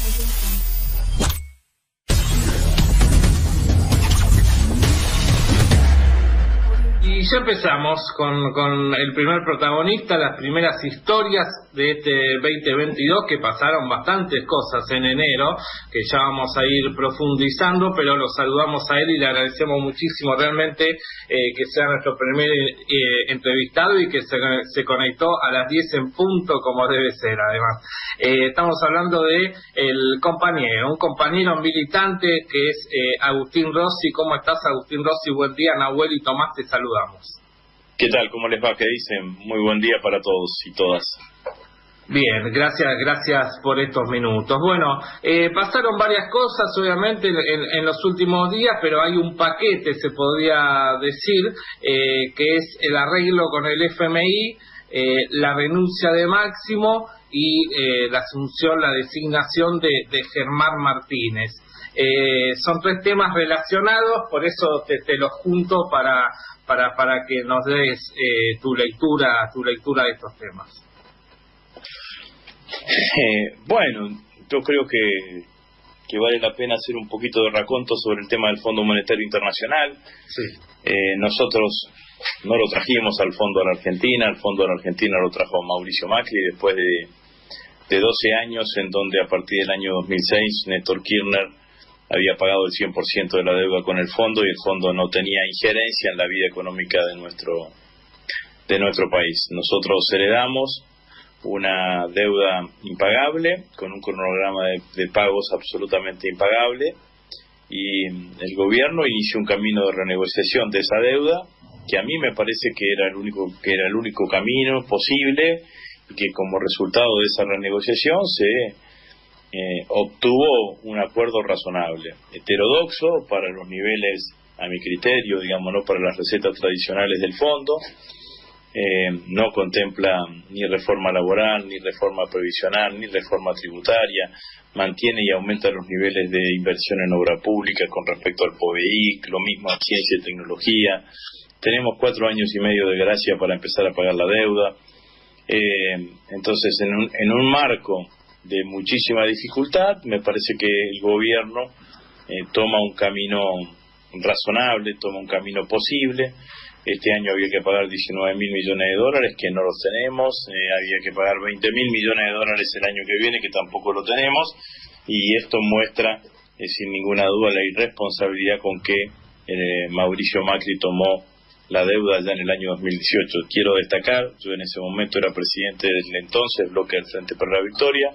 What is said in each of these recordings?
Y ya empezamos con el primer protagonista, las primeras historias de este 2022, que pasaron bastantes cosas en enero, que ya vamos a ir profundizando, pero lo saludamos a él y le agradecemos muchísimo realmente que sea nuestro primer entrevistado y que se conectó a las 10 en punto, como debe ser además. Estamos hablando de un compañero militante que es Agustín Rossi. ¿Cómo estás, Agustín Rossi? Buen día. Nahuel y Tomás te saludamos. ¿Qué tal? ¿Cómo les va? ¿Qué dicen? Muy buen día para todos y todas. Bien, gracias por estos minutos. Bueno, pasaron varias cosas obviamente en los últimos días, pero hay un paquete, se podría decir, que es el arreglo con el FMI, la renuncia de Máximo y la asunción, la designación de Germán Martínez. Son tres temas relacionados, por eso te los junto para que nos des tu lectura de estos temas. Bueno, yo creo que vale la pena hacer un poquito de raconto sobre el tema del Fondo Monetario Internacional. Sí. Nosotros no lo trajimos al Fondo de la Argentina, el Fondo de la Argentina lo trajo Mauricio Macri después de 12 años en donde a partir del año 2006 Néstor Kirchner había pagado el 100% de la deuda con el fondo y el fondo no tenía injerencia en la vida económica de nuestro país. Nosotros heredamos una deuda impagable con un cronograma de pagos absolutamente impagable y el gobierno inició un camino de renegociación de esa deuda que a mí me parece que era el único camino posible y que como resultado de esa renegociación se obtuvo un acuerdo razonable, heterodoxo para los niveles, a mi criterio, digamos, no para las recetas tradicionales del fondo. No contempla ni reforma laboral, ni reforma previsional, ni reforma tributaria, mantiene y aumenta los niveles de inversión en obra pública con respecto al POVEIC, lo mismo en ciencia y tecnología. Tenemos 4 años y medio de gracia para empezar a pagar la deuda. Entonces, en un marco de muchísima dificultad, me parece que el gobierno toma un camino razonable, toma un camino posible. Este año había que pagar 19.000 millones de dólares, que no los tenemos. Había que pagar 20.000 millones de dólares el año que viene, que tampoco lo tenemos. Y esto muestra, sin ninguna duda, la irresponsabilidad con que Mauricio Macri tomó la deuda ya en el año 2018. Quiero destacar, yo en ese momento era presidente del entonces bloque del Frente para la Victoria,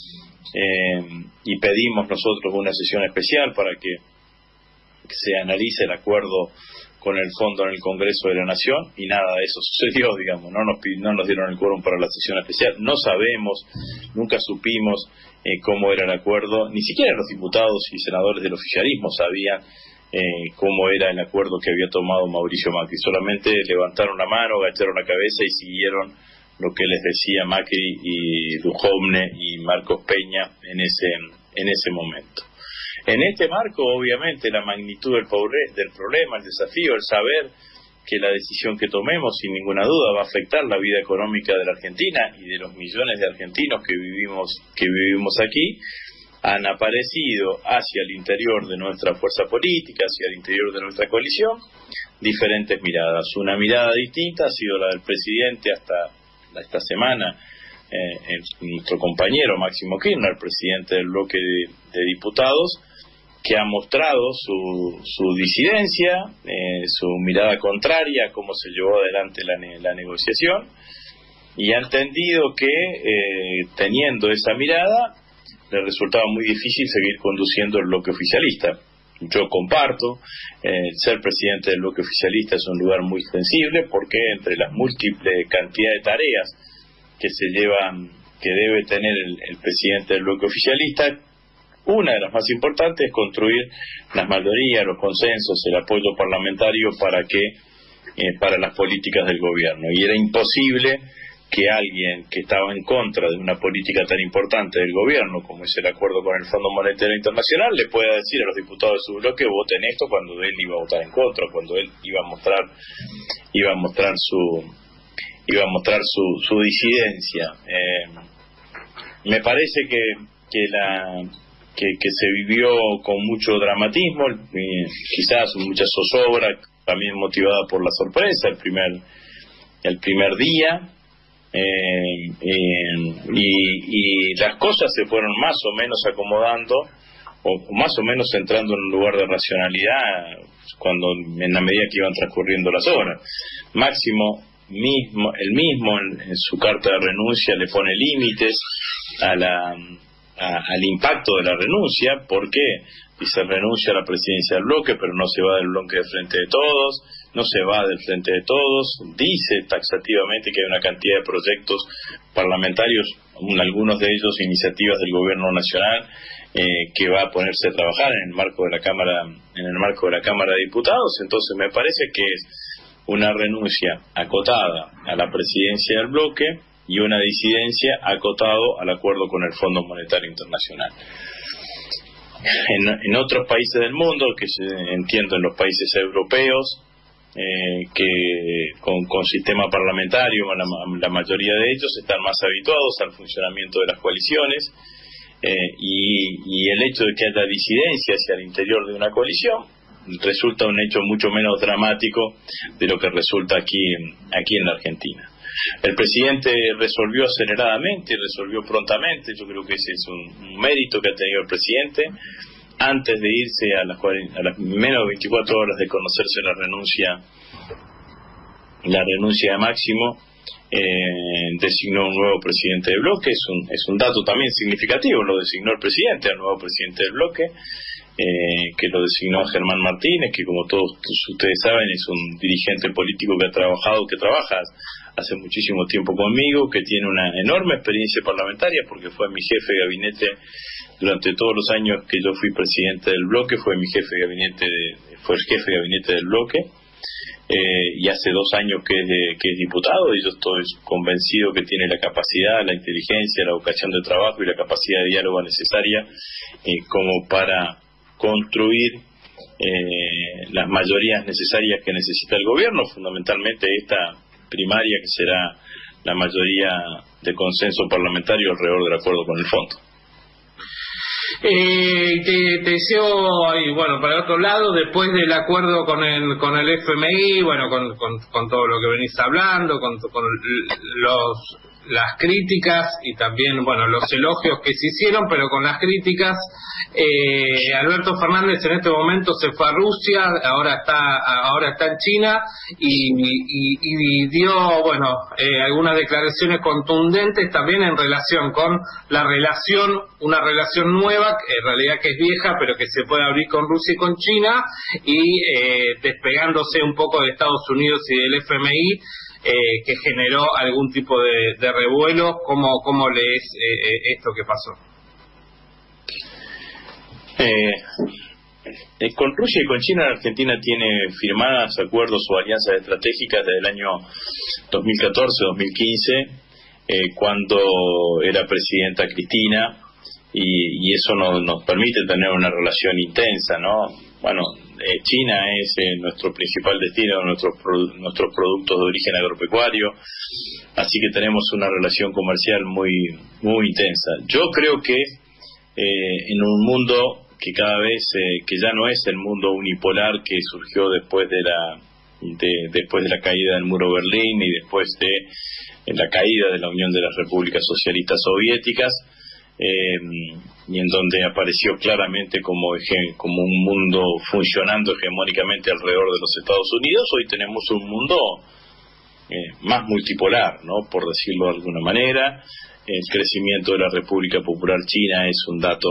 y pedimos nosotros una sesión especial para que se analice el acuerdo con el fondo en el Congreso de la Nación, y nada de eso sucedió, digamos, no nos dieron el quórum para la sesión especial, no sabemos, nunca supimos cómo era el acuerdo, ni siquiera los diputados y senadores del oficialismo sabían cómo era el acuerdo que había tomado Mauricio Macri, solamente levantaron la mano, agacharon la cabeza y siguieron lo que les decía Macri y Duhovne y Marcos Peña en ese momento. En este marco, obviamente, la magnitud del problema, el desafío, el saber que la decisión que tomemos, sin ninguna duda, va a afectar la vida económica de la Argentina y de los millones de argentinos que vivimos aquí, han aparecido hacia el interior de nuestra fuerza política, hacia el interior de nuestra coalición, diferentes miradas. Una mirada distinta ha sido la del presidente hasta esta semana, nuestro compañero Máximo Kirchner, presidente del bloque de diputados, que ha mostrado su disidencia, su mirada contraria a cómo se llevó adelante la negociación, y ha entendido que teniendo esa mirada le resultaba muy difícil seguir conduciendo el bloque oficialista. Yo comparto, ser presidente del bloque oficialista es un lugar muy sensible porque entre las múltiples cantidades de tareas que debe tener el presidente del bloque oficialista, una de las más importantes es construir las mayorías, los consensos, el apoyo parlamentario para las políticas del gobierno. Y era imposible que alguien que estaba en contra de una política tan importante del gobierno como es el acuerdo con el Fondo Monetario Internacional le pueda decir a los diputados de su bloque voten esto cuando él iba a votar en contra, cuando él iba a mostrar su disidencia. Me parece que que se vivió con mucho dramatismo, quizás mucha zozobra, también motivada por la sorpresa el primer día, y las cosas se fueron más o menos acomodando, o más o menos entrando en un lugar de racionalidad en la medida que iban transcurriendo las horas. Máximo en su carta de renuncia le pone límites al impacto de la renuncia. ¿Por qué? Dice: renuncia a la presidencia del bloque, pero no se va del bloque de Frente de Todos, no se va del Frente de Todos. Dice taxativamente que hay una cantidad de proyectos parlamentarios, algunos de ellos iniciativas del gobierno nacional, que va a ponerse a trabajar en el marco de la Cámara de Diputados. Entonces me parece que es una renuncia acotada a la presidencia del bloque y una disidencia acotado al acuerdo con el Fondo Monetario Internacional. En otros países del mundo, que entiendo en los países europeos, que con sistema parlamentario, la mayoría de ellos están más habituados al funcionamiento de las coaliciones, y el hecho de que haya disidencia hacia el interior de una coalición resulta un hecho mucho menos dramático de lo que resulta aquí en la Argentina. El presidente resolvió aceleradamente, resolvió prontamente. Yo creo que ese es un mérito que ha tenido el presidente. Antes de irse a las menos de 24 horas de conocerse la renuncia de Máximo, designó un nuevo presidente del bloque. Es un dato también significativo, lo designó el presidente, al nuevo presidente del bloque, que lo designó Germán Martínez, que como todos ustedes saben es un dirigente político que trabaja hace muchísimo tiempo conmigo, que tiene una enorme experiencia parlamentaria porque fue mi jefe de gabinete durante todos los años que yo fui presidente del bloque, fue el jefe de gabinete del bloque, y hace 2 años que es diputado, y yo estoy convencido que tiene la capacidad, la inteligencia, la vocación de trabajo y la capacidad de diálogo necesaria como para construir las mayorías necesarias que necesita el gobierno, fundamentalmente esta primaria, que será la mayoría de consenso parlamentario alrededor del acuerdo con el fondo. Te deseo, bueno, para el otro lado, después del acuerdo con el FMI, bueno, con todo lo que venís hablando, con las críticas y también, bueno, los elogios que se hicieron, pero con las críticas, Alberto Fernández en este momento se fue a Rusia, ahora está en China y dio, bueno, algunas declaraciones contundentes también en relación con una relación nueva, en realidad que es vieja, pero que se puede abrir con Rusia y con China, y despegándose un poco de Estados Unidos y del FMI, que generó algún tipo de revuelo. ¿Cómo lees esto que pasó? Con Rusia y con China, la Argentina tiene firmadas acuerdos o alianzas estratégicas desde el año 2014-2015, cuando era presidenta Cristina, y eso nos permite tener una relación intensa, ¿no? Bueno, China es nuestro principal destino de nuestros productos de origen agropecuario, así que tenemos una relación comercial muy muy intensa. Yo creo que en un mundo que cada vez que ya no es el mundo unipolar que surgió después de la caída del muro de Berlín y después de la caída de la Unión de las Repúblicas Socialistas Soviéticas, y en donde apareció claramente como un mundo funcionando hegemónicamente alrededor de los Estados Unidos, hoy tenemos un mundo más multipolar, ¿no? Por decirlo de alguna manera. El crecimiento de la República Popular China es un dato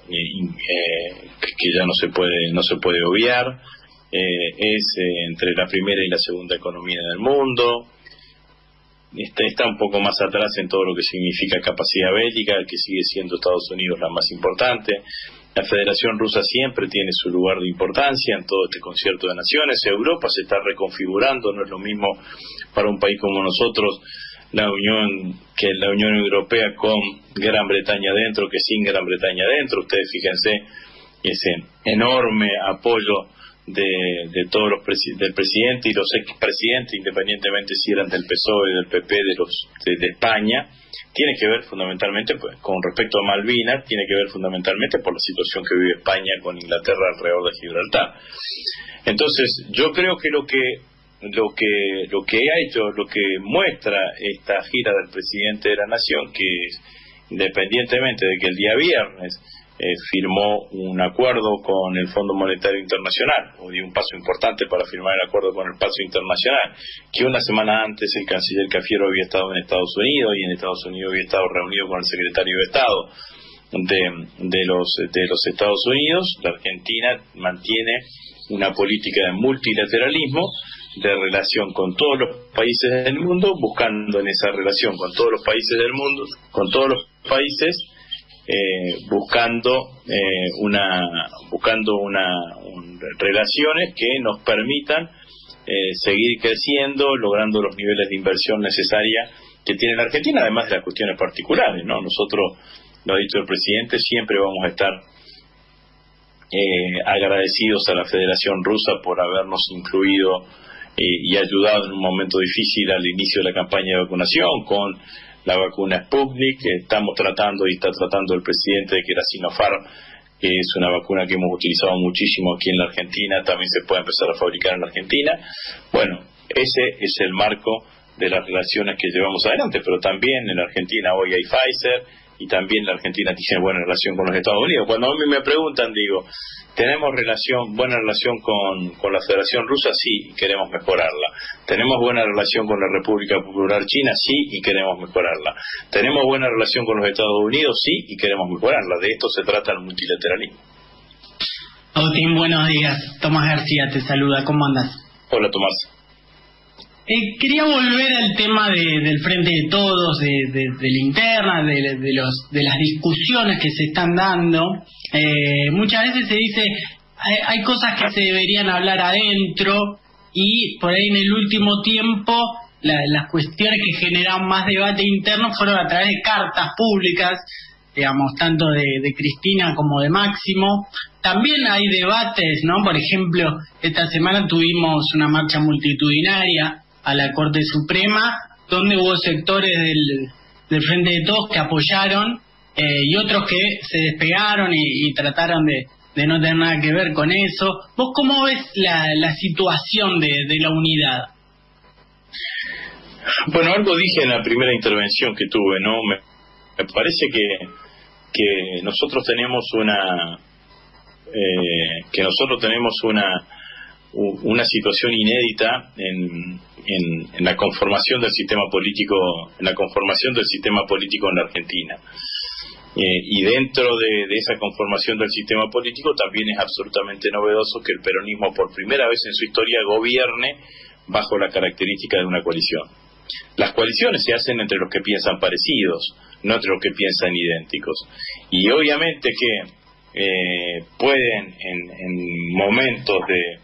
que ya no se puede obviar. Es entre la primera y la segunda economía del mundo. Está un poco más atrás en todo lo que significa capacidad bélica, que sigue siendo Estados Unidos la más importante. La Federación Rusa siempre tiene su lugar de importancia en todo este concierto de naciones. Europa se está reconfigurando, no es lo mismo para un país como nosotros la Unión Europea con Gran Bretaña dentro que sin Gran Bretaña dentro. Ustedes fíjense ese enorme apoyo de todos del presidente y los expresidentes, independientemente si eran del PSOE, del PP, de España, tiene que ver fundamentalmente, pues, con respecto a Malvinas, tiene que ver fundamentalmente por la situación que vive España con Inglaterra alrededor de Gibraltar. Entonces, yo creo que lo que ha hecho, lo que muestra esta gira del presidente de la Nación, que independientemente de que el día viernes firmó un acuerdo con el Fondo Monetario Internacional, o dio un paso importante para firmar el acuerdo con el Fondo Internacional, que una semana antes el canciller Cafiero había estado en Estados Unidos, y en Estados Unidos había estado reunido con el secretario de Estado de los Estados Unidos. La Argentina mantiene una política de multilateralismo, de relación con todos los países del mundo, buscando en esa relación con todos los países del mundo, con todos los países, buscando relaciones que nos permitan seguir creciendo, logrando los niveles de inversión necesaria que tiene la Argentina, además de las cuestiones particulares, ¿no? Nosotros, lo ha dicho el presidente, siempre vamos a estar agradecidos a la Federación Rusa por habernos incluido y ayudado en un momento difícil al inicio de la campaña de vacunación con la vacuna Sputnik, que estamos tratando y está tratando el presidente de que la Sinopharm, que es una vacuna que hemos utilizado muchísimo aquí en la Argentina, también se puede empezar a fabricar en la Argentina. Bueno, ese es el marco de las relaciones que llevamos adelante, pero también en la Argentina hoy hay Pfizer, y también la Argentina tiene buena relación con los Estados Unidos. Cuando a mí me preguntan, digo, ¿tenemos buena relación con la Federación Rusa? Sí, y queremos mejorarla. ¿Tenemos buena relación con la República Popular China? Sí, y queremos mejorarla. ¿Tenemos buena relación con los Estados Unidos? Sí, y queremos mejorarla. De esto se trata el multilateralismo. Agustín, buenos días. Tomás García te saluda. ¿Cómo andas? Hola, Tomás. Quería volver al tema del Frente de Todos, de la interna, de las discusiones que se están dando. Muchas veces se dice, hay cosas que se deberían hablar adentro, y por ahí en el último tiempo las cuestiones que generaron más debate interno fueron a través de cartas públicas, digamos, tanto de Cristina como de Máximo. También hay debates, ¿no? Por ejemplo, esta semana tuvimos una marcha multitudinaria a la Corte Suprema, donde hubo sectores del Frente de Todos que apoyaron y otros que se despegaron y trataron de no tener nada que ver con eso. ¿Vos cómo ves la situación de la unidad? Bueno, algo dije en la primera intervención que tuve, ¿no? Me parece que nosotros tenemos una situación inédita en la conformación del sistema político, en la Argentina. Y dentro de esa conformación del sistema político también es absolutamente novedoso que el peronismo por primera vez en su historia gobierne bajo la característica de una coalición. Las coaliciones se hacen entre los que piensan parecidos, no entre los que piensan idénticos. Y obviamente que pueden en momentos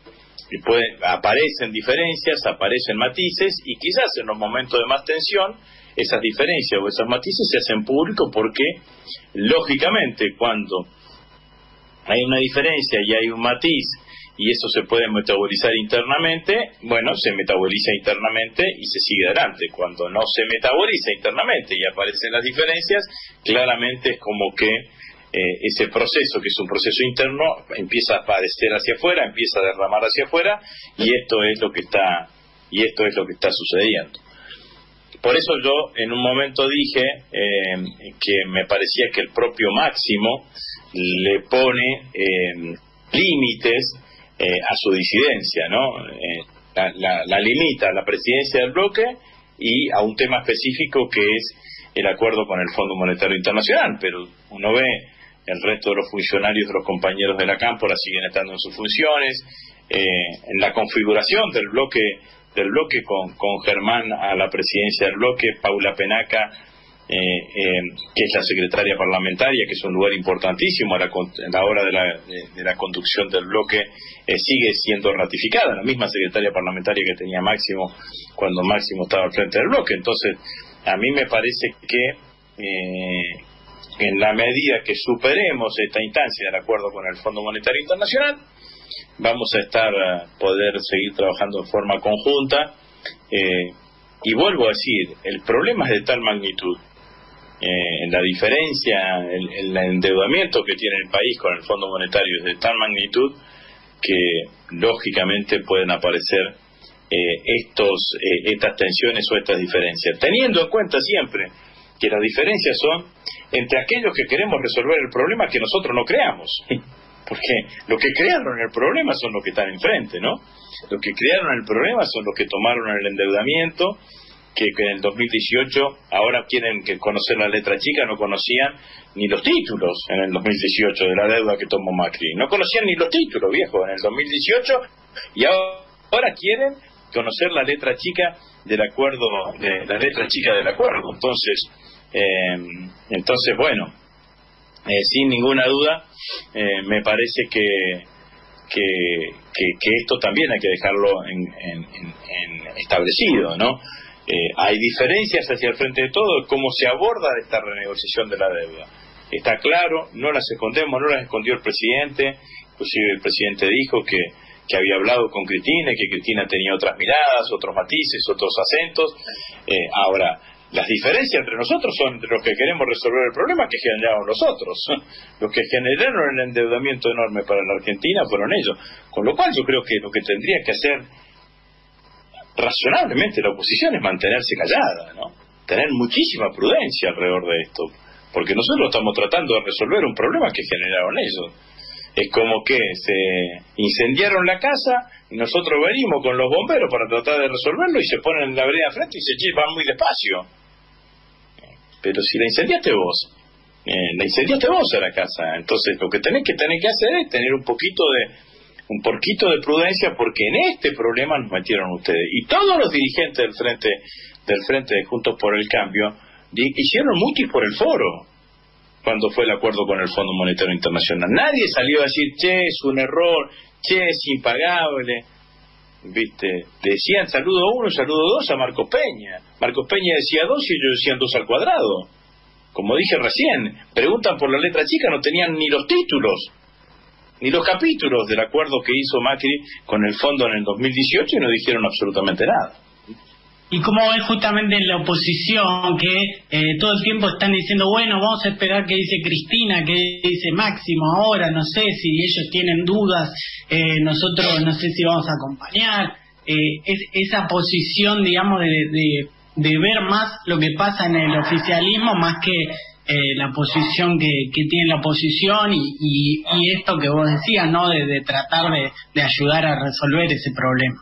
aparecen diferencias, aparecen matices, y quizás en los momentos de más tensión esas diferencias o esos matices se hacen públicos, porque lógicamente cuando hay una diferencia y hay un matiz y eso se puede metabolizar internamente, bueno, se metaboliza internamente y se sigue adelante. Cuando no se metaboliza internamente y aparecen las diferencias, claramente es como que ese proceso, que es un proceso interno, empieza a aparecer hacia afuera, empieza a derramar hacia afuera, y esto es lo que está sucediendo. Por eso yo en un momento dije que me parecía que el propio Máximo le pone límites a su disidencia, ¿no? La limita a la presidencia del bloque y a un tema específico que es el acuerdo con el Fondo Monetario Internacional, pero uno ve el resto de los funcionarios, de los compañeros de la Cámpora siguen estando en sus funciones, en la configuración del bloque con Germán a la presidencia del bloque, Paula Penaca, que es la secretaria parlamentaria, que es un lugar importantísimo a la hora de la conducción del bloque, sigue siendo ratificada, la misma secretaria parlamentaria que tenía Máximo cuando Máximo estaba al frente del bloque. Entonces, a mí me parece que en la medida que superemos esta instancia del acuerdo con el Fondo Monetario Internacional, vamos a poder seguir trabajando de forma conjunta, y vuelvo a decir, el problema es de tal magnitud, la diferencia, el endeudamiento que tiene el país con el Fondo Monetario es de tal magnitud que lógicamente pueden aparecer estas tensiones o estas diferencias, teniendo en cuenta siempre que las diferencias son entre aquellos que queremos resolver el problema que nosotros no creamos, porque los que crearon el problema son los que están enfrente, ¿no? Los que crearon el problema son los que tomaron el endeudamiento, que en el 2018 ahora quieren conocer la letra chica, no conocían ni los títulos en el 2018 de la deuda que tomó Macri, no conocían ni los títulos, viejo, en el 2018, y ahora quieren conocer la letra chica del acuerdo, la letra chica del acuerdo. Entonces bueno, sin ninguna duda, me parece que esto también hay que dejarlo en establecido, ¿no? Hay diferencias hacia el frente de todo, cómo se aborda esta renegociación de la deuda. Está claro, no las escondemos, no las escondió el presidente, inclusive el presidente dijo que había hablado con Cristina y que Cristina tenía otras miradas, otros matices, otros acentos. Ahora, las diferencias entre nosotros son entre los que queremos resolver el problema que generaron los otros. Los que generaron el endeudamiento enorme para la Argentina fueron ellos. Con lo cual yo creo que lo que tendría que hacer razonablemente la oposición es mantenerse callada, ¿no? Tener muchísima prudencia alrededor de esto, porque nosotros estamos tratando de resolver un problema que generaron ellos. Es como que se incendiaron la casa y nosotros venimos con los bomberos para tratar de resolverlo y se ponen en la vereda frente y se van muy despacio. Pero si la incendiaste vos a la casa, entonces lo que tenés que hacer es tener un poquito de prudencia, porque en este problema nos metieron ustedes. Y todos los dirigentes del frente de Juntos por el Cambio hicieron mutis por el foro cuando fue el acuerdo con el Fondo Monetario Internacional. Nadie salió a decir, che, es un error, che, es impagable. ¿Viste? Decían saludo 1, saludo 2 a Marcos Peña. Marcos Peña decía 2 y ellos decían 2 al cuadrado. Como dije recién, preguntan por la letra chica, no tenían ni los títulos, ni los capítulos del acuerdo que hizo Macri con el fondo en el 2018 y no dijeron absolutamente nada. Y como es justamente en la oposición que todo el tiempo están diciendo, bueno, vamos a esperar qué dice Cristina, qué dice Máximo ahora, no sé si ellos tienen dudas, nosotros no sé si vamos a acompañar, esa posición, digamos, de ver más lo que pasa en el oficialismo más que la posición que tiene la oposición y esto que vos decías, ¿no? De tratar de ayudar a resolver ese problema.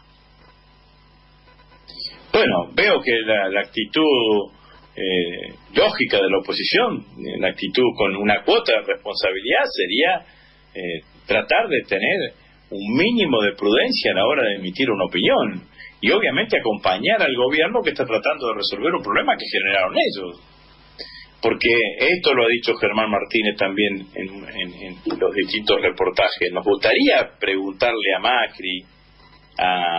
Bueno, veo que la actitud lógica de la oposición, la actitud con una cuota de responsabilidad sería tratar de tener un mínimo de prudencia a la hora de emitir una opinión y obviamente acompañar al gobierno que está tratando de resolver un problema que generaron ellos. Porque esto lo ha dicho Germán Martínez también en los distintos reportajes. Nos gustaría preguntarle a Macri, a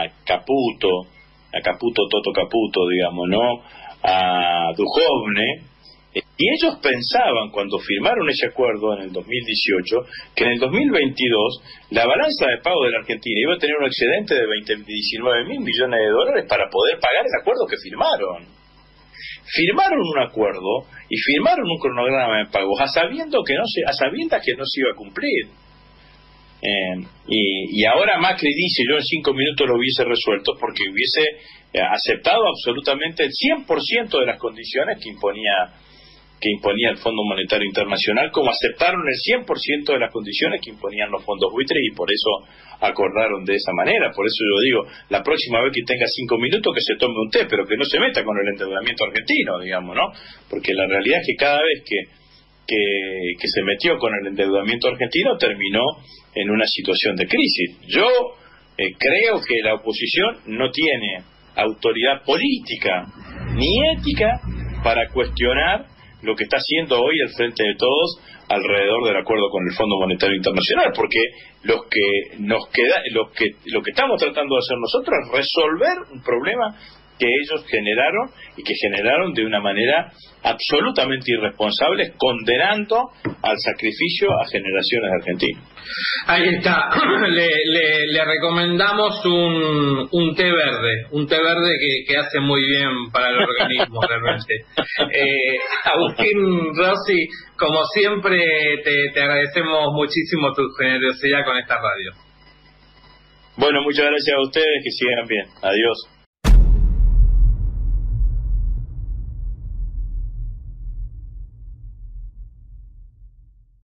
Toto Caputo, digamos, ¿no? A Duhovne, y ellos pensaban cuando firmaron ese acuerdo en el 2018 que en el 2022 la balanza de pago de la Argentina iba a tener un excedente de 19.000 millones de dólares para poder pagar el acuerdo que firmaron. Firmaron un acuerdo y firmaron un cronograma de pagos a sabiendas que no se iba a cumplir. Y ahora Macri dice, yo en 5 minutos lo hubiese resuelto porque hubiese aceptado absolutamente el 100% de las condiciones que imponía el Fondo Monetario Internacional, como aceptaron el 100% de las condiciones que imponían los fondos buitres, y por eso acordaron de esa manera. Por eso yo digo, la próxima vez que tenga 5 minutos que se tome un té, pero que no se meta con el endeudamiento argentino, digamos, ¿no? Porque la realidad es que cada vez que se metió con el endeudamiento argentino terminó en una situación de crisis. Yo creo que la oposición no tiene autoridad política ni ética para cuestionar lo que está haciendo hoy el Frente de Todos alrededor del acuerdo con el Fondo Monetario Internacional, porque lo que estamos tratando de hacer nosotros es resolver un problema que ellos generaron y que generaron de una manera absolutamente irresponsable, condenando al sacrificio a generaciones de argentinos. Ahí está. Le recomendamos un té verde que hace muy bien para el organismo realmente. Agustín Rossi, como siempre te agradecemos muchísimo tu generosidad con esta radio. Bueno, muchas gracias a ustedes, que sigan bien. Adiós.